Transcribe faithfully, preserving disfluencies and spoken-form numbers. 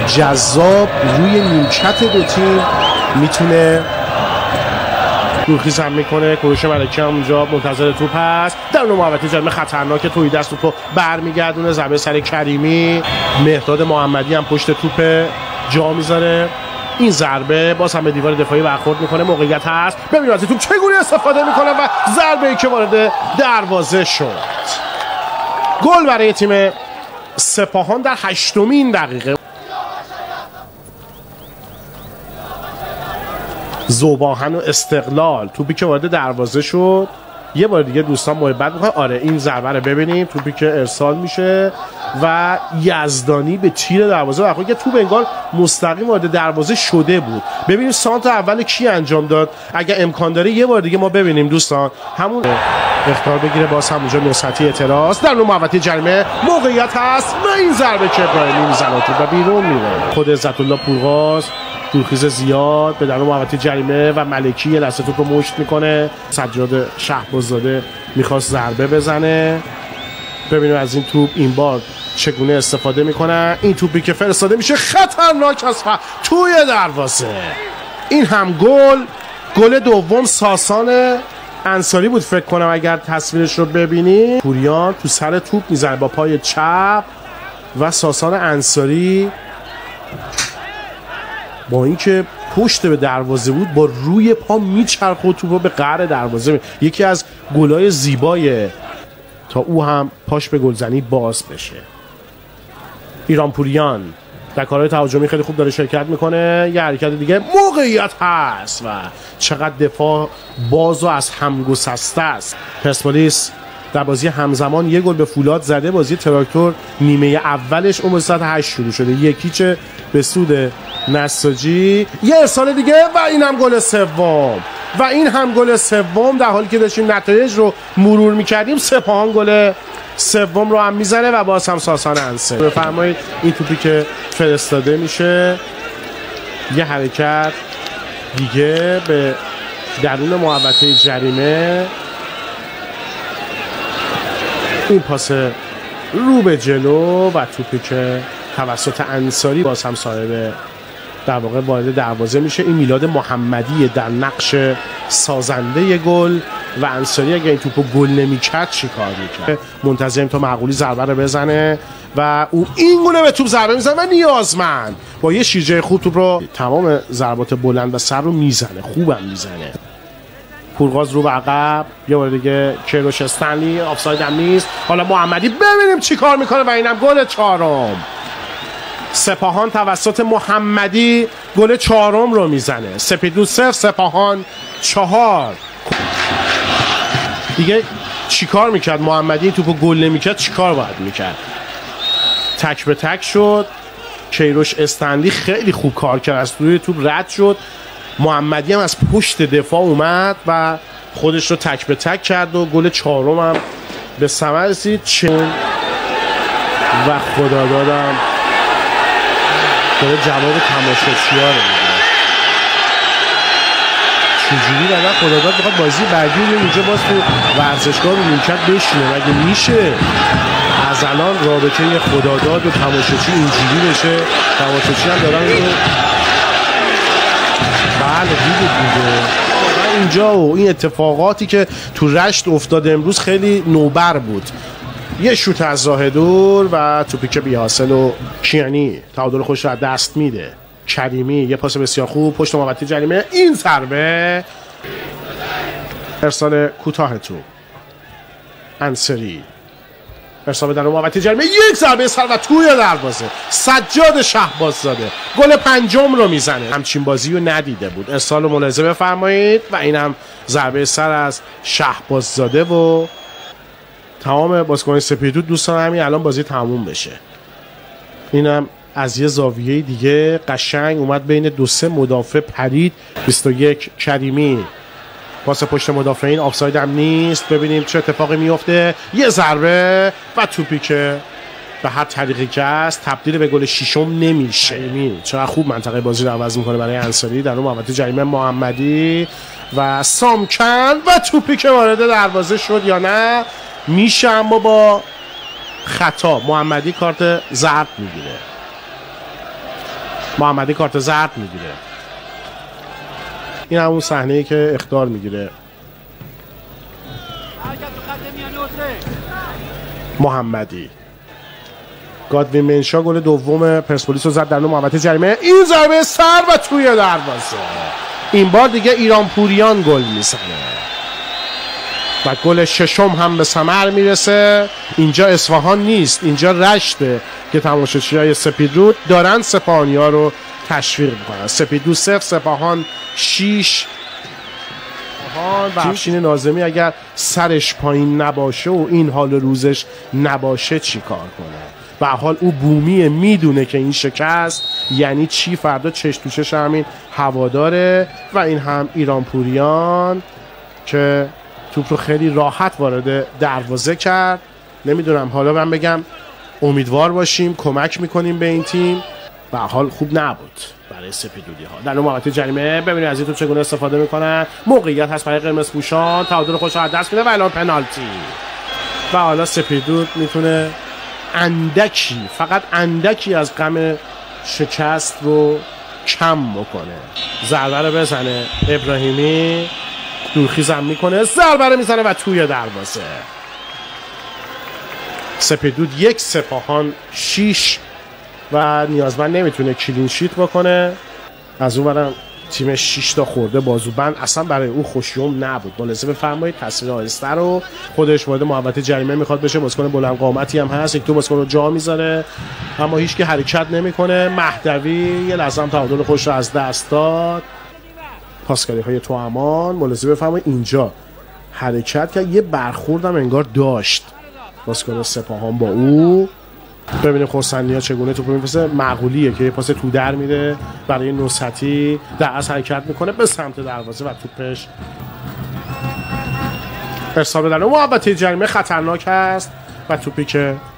جذاب روی نیمکت دو تیم میتونه دورخیز هم میکنه. کوروش ملکی هم اونجا منتظر توپ هست، در اون محوطه جریمه خطرناک، توی دست توپو برمیگردونه، ضربه سر کریمی. مهداد محمدی هم پشت توپ جا میذاره. این ضربه باز هم به دیوار دفاعی برخورد میکنه. موقعیت هست، ببینید از توپ چگونه استفاده میکنه و ضربه ای که وارد دروازه شد. گل برای تیم سپاهان در هشتمین دقیقه. ذوباهن و استقلال، توپی که وارد دروازه شد. یه بار دیگه دوستان محبت میکنن. آره این ضربه رو ببینیم، توپی که ارسال میشه و یزدانی به تیر دروازه برخورد. یه توپ انگار مستقیم وارد دروازه شده بود. ببینیم سانت اول کی انجام داد. اگه امکان داره یه بار دیگه ما ببینیم دوستان. همون اختیار بگیره، باز همونجا نصرتی اعتراض در اون محوطه جریمه. موقعیت هست و این ضربه که ابراهیمی میزنه توپ و بیرون میره. خود عزت الله پورغاز، دورخیز زیاد به در اون محوطه جریمه و ملکی یه لحظه توپ رو مشت میکنه. سجاد شهباززاده میخواست ضربه بزنه. ببینیم از این توپ این بار چگونه استفاده میکنن. این توپی که فرستاده میشه خطرناک است توی دروازه. این هم گل. گل دوم ساسان انصاری بود فکر کنم اگر تصویرش رو ببینید. پوریان تو سر توپ میزنه با پای چپ و ساسان انصاری با اینکه پشت به دروازه بود با روی پا میچرخه و توپو به قعر دروازه می. یکی از گلای زیبای تا او هم پاش به گلزنی باز بشه. ایران پوریان در کارهای تهاجمی خیلی خوب داره شرکت میکنه. یه حرکت دیگه، موقعیت هست و چقدر دفاع باز و از هم گسسته است. پرسپولیس در بازی همزمان یه گل به فولاد زده. بازی تراکتور نیمه اولش اون ساعت هشت شروع شده، یکیچه به سود نساجی. یه ارسال دیگه و این هم گل سوم و این هم گل سوم. در حالی که داشتیم نتایج رو مرور میکردیم سپاهان گل سوم رو هم میزنه و باز هم ساسان انصاری. بفرمایید این توپی که فرستاده میشه، یه حرکت دیگه به درون محوطه جریمه. این پاس رو به جلو و توپی که توسط انصاری باز هم صاحب در واقع وارد دروازه میشه. این میلاد محمدی در نقش سازنده گل و انصاری اگه این توپو گل نمیکرد چی کار میکرد؟ منتظریم تا معقولی ضربه رو بزنه و او این گونه به توپ ضربه میزنه و نیازمند با یه شیرجه خوب توپ رو تمام ضربات بلند و سر رو میزنه، خوبم میزنه. پورغاز رو به عقب، یه بار دیگه کیروش استنلی، آفساید هم نیست. حالا محمدی ببینیم چی کار میکنه و اینم گل چهارم. سپاهان توسط محمدی گل چهارم رو میزنه. سپیدون صفر، سپاهان چهار. دیگه چیکار میکرد محمدی؟ این توپو گل نمیکرد چیکار باید میکرد؟ تک به تک شد. کیروش استنلی خیلی خوب کار کرد، از روی توپ رد شد. محمدی هم از پشت دفاع اومد و خودش رو تک به تک کرد و گل چهارم هم به ثمر رسید. چون و خدا دادم داره جواب تماشاچی‌ها رو میده. چجوری بعدا خداداد میخواد بازی بعدی رو اینجا باز تو ورزشگاه رو نیمکت بشینه؟ مگه میشه از الان رابطه خداداد و تماشاچی اینجوری بشه؟ تماشاچی هم دارن اینو بله دیدید دیگه. اینجا و این اتفاقاتی که تو رشت افتاده امروز خیلی نوبر بود. یه شوت از راه دور و توپی که بی‌حاصل و کیانی تعادل خوش رو دست میده. کریمی یه پاس بسیار خوب پشت محوطه جریمه. این ضربه ارسال کوتاه تو انصاری، ارسال در محوطه جریمه، یک ضربه سر و توی دروازه. سجاد شهباززاده گل پنجم رو میزنه. همچین بازی رو ندیده بود. ارسال رو ملاحظه بفرمایید و این هم ضربه سر از شهباززاده و تمام بازیکنان سپیدود. دوستان همین الان بازی تموم بشه. اینم از یه زاویه دیگه قشنگ اومد بین دو سه مدافع پرید. بیست و یک کریمی پاس پشت مدافعین، آفساید هم نیست. ببینیم چه اتفاقی میفته. یه ضربه و توپی که به هر طریقی که است تبدیل به گل ششم نمیشه. چقدر خوب منطقه بازی رو عوض میکنه برای انصاری. در اون محوطه جریمه محمدی و سامکن و توپی که وارد دروازه شد یا نه میشه، اما با خطا محمدی کارت زرد میگیره. محمدی کارت زرد میگیره. این همون صحنه‌ای که اخطار میگیره. محمدی گادوین منشا گل دوم پرسپولیس رو زد در نوع محوطه جریمه. این ضربه سر و توی دروازه. این بار دیگه ایران پوریان گل میزنه و گل ششم هم به ثمر میرسه. اینجا اصفهان نیست، اینجا رشته که تماشاگرای سپیدرود دارن سپاهانی‌ها رو تشویق میکنن. سپیدرود صفر، سپاهان شیش. و افشین ناظمی اگر سرش پایین نباشه و این حال روزش نباشه چی کار کنه؟ به حال او بومیه، میدونه که این شکست یعنی چی. فردا چش تو چش همین هواداره. و این هم ایران پوریان که توپ رو خیلی راحت وارد دروازه کرد. نمیدونم، حالا من بگم امیدوار باشیم کمک میکنیم به این تیم. به حال خوب نبود برای سپیدودی ها. در محوطه جریمه ببینید از این توپ چگونه استفاده میکنن. موقعیت هست برای قرمز پوشان، تعادل خودش رو از دست میده و الان پنالتی. و حالا سپیدود میتونه اندکی، فقط اندکی از غم شکست رو کم بکنه. ضربه رو بزنه ابراهیمی، دورخیزم میکنه، ضربه رو میزنه و توی دروازه. سپیدود یک، سپاهان شیش و نیازمند نمیتونه کلین شیت بکنه. از اون برم تیمش شش تا خورده بازوبند، اصلا برای او خوشیوم نبود. ملاحظه بفرمایید تصویر آهسته رو. خودش وارد محوطه جریمه میخواد بشه، بازیکن بلند قامتی هم هست، یک دو بازیکن رو جا میذاره اما هیچ کی حرکت نمیکنه. مهدوی یه لحظه هم تعادل خودش رو از دست داد. پاسکاری های توامان. ملاحظه بفرمایید اینجا حرکت که یه برخوردم انگار داشت بازیکن سپاهان با او. ببینیم خرسندی‌ها چگونه توپ می‌فرسته. معقولیه که یه پاس تو در میده برای نصرتی، در از حرکت میکنه به سمت دروازه و توپش ارسال بدن. محوطه جریمه خطرناک است و توپی که